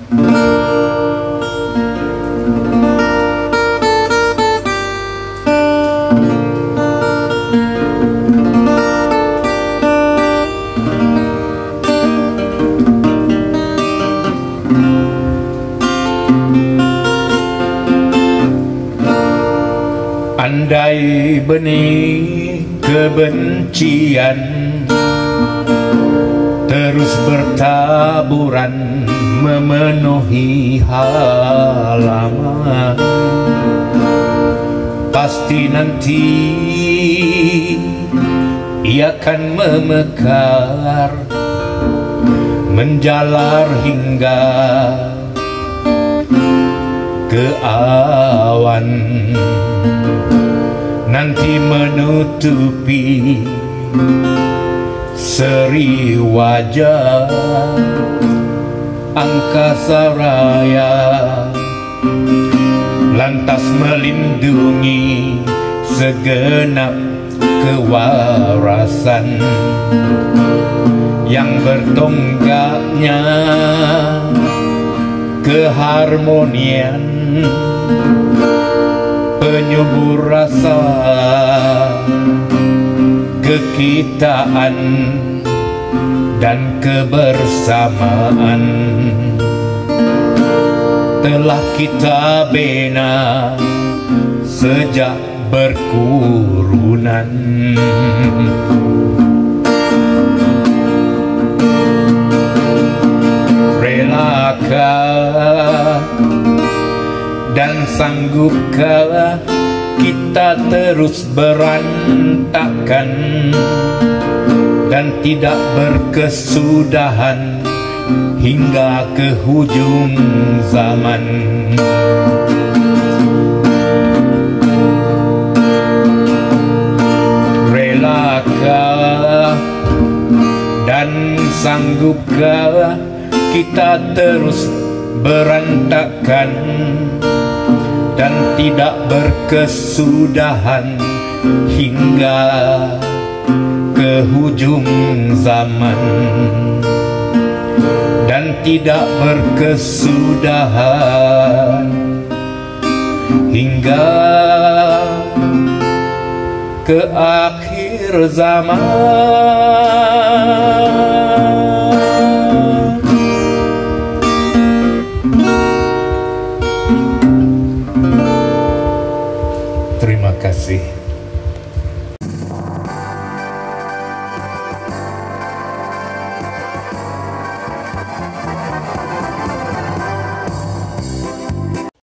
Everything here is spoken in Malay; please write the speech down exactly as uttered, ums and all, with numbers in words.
Andai benih kebencian terus bertaburan memenuhi halaman, pasti nanti ia akan memekar, menjalar hingga ke awan, nanti menutupi seri wajah angkasa raya, lantas melindungi segenap kewarasan yang bertonggaknya keharmonian, penyubur rasa kekitaan dan kebersamaan telah kita bina sejak berkurunan. Relakah dan sanggupkah kita terus berantakan dan tidak berkesudahan hingga ke hujung zaman? Relakah dan sanggupkah kita terus berantakan dan tidak berkesudahan hingga ke hujung zaman, dan tidak berkesudahan hingga ke akhir zaman.